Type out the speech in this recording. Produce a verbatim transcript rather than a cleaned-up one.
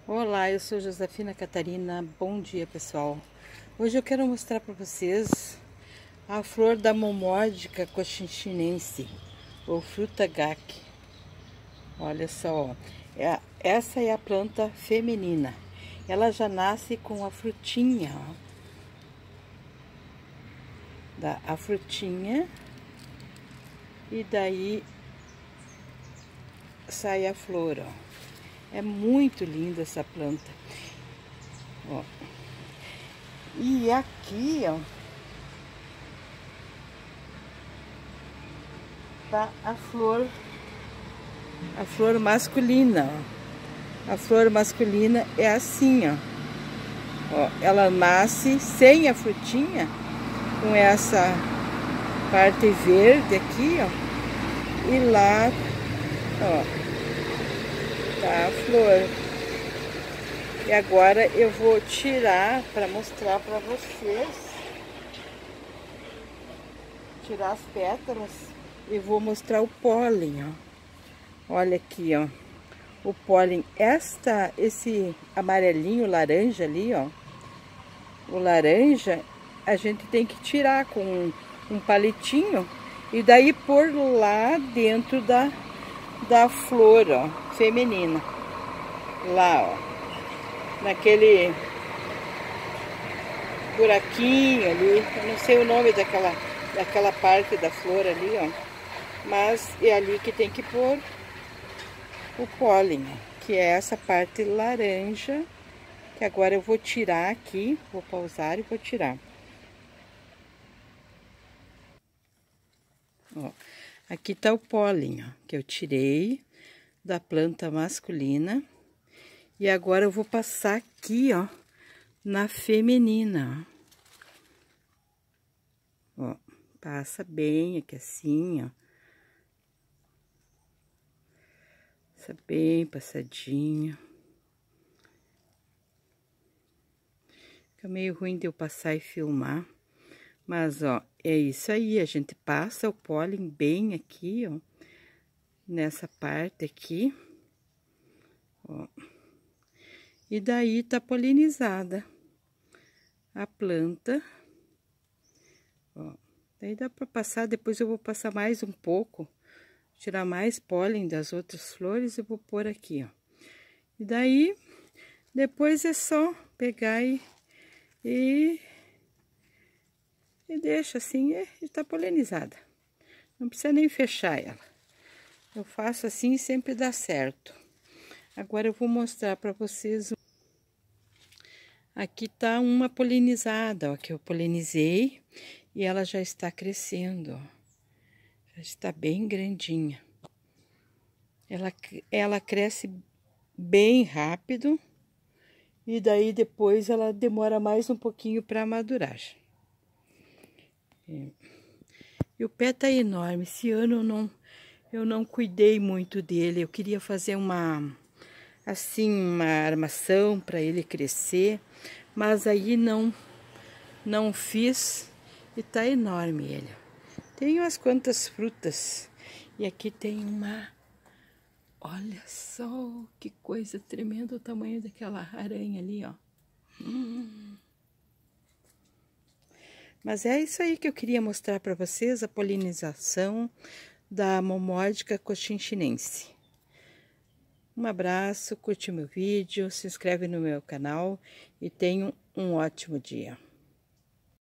Olá, eu sou Josefina Catarina. Bom dia, pessoal. Hoje eu quero mostrar para vocês a flor da Momórdica Cochinchinense, ou fruta gaque. Olha só, ó. É, essa é a planta feminina. Ela já nasce com a frutinha, ó. Dá a frutinha e daí sai a flor, ó. É muito linda essa planta. Ó. E aqui, ó, tá a flor, a flor masculina, ó. A flor masculina é assim, ó. Ó, ela nasce sem a frutinha, com essa parte verde aqui, ó. E lá, ó, tá a flor. E agora eu vou tirar para mostrar para vocês. Tirar as pétalas e vou mostrar o pólen, ó. Olha aqui, ó. O pólen, esta, esse amarelinho, laranja ali, ó. O laranja, a gente tem que tirar com um, um palitinho e daí pôr lá dentro da, da flor, ó, feminina. Lá, ó. Naquele buraquinho ali, eu não sei o nome daquela, daquela parte da flor ali, ó. Mas é ali que tem que pôr o pólen, que é essa parte laranja, que agora eu vou tirar aqui, vou pausar e vou tirar. Ó, aqui tá o pólen, ó, que eu tirei da planta masculina. E agora eu vou passar aqui, ó, na feminina, ó. Ó, passa bem aqui assim, ó. Passa bem passadinho. Fica meio ruim de eu passar e filmar. Mas, ó, é isso aí. A gente passa o pólen bem aqui, ó. Nessa parte aqui. Ó. E daí tá polinizada a planta. Ó, daí dá para passar, depois eu vou passar mais um pouco, tirar mais pólen das outras flores e vou pôr aqui, ó. E daí, depois é só pegar e, e, e deixa assim, e, e tá polinizada. Não precisa nem fechar ela. Eu faço assim e sempre dá certo. Agora eu vou mostrar para vocês. Aqui tá uma polinizada, ó, que eu polinizei e ela já está crescendo, ó. Já está bem grandinha. Ela, ela cresce bem rápido e daí depois ela demora mais um pouquinho para madurar. E, e o pé tá enorme. Esse ano eu não, eu não cuidei muito dele. Eu queria fazer uma, assim, uma armação para ele crescer. Mas aí não, não fiz e tá enorme ele. Tem umas quantas frutas. E aqui tem uma... Olha só que coisa tremenda o tamanho daquela aranha ali, ó. Hum. Mas é isso aí que eu queria mostrar para vocês, a polinização da Momórdica Cochinchinense. Um abraço, curte meu vídeo, se inscreve no meu canal e tenha um ótimo dia.